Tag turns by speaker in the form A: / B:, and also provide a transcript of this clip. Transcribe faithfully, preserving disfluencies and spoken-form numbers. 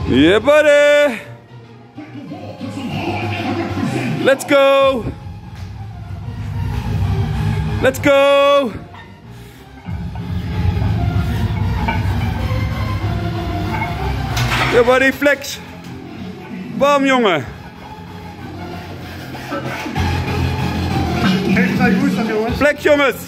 A: Yeah, buddy. Let's go. Let's go. Yeah, buddy, flex. Bam, jongen.
B: Geef het woensdag, jongens.
A: Flex, jongens.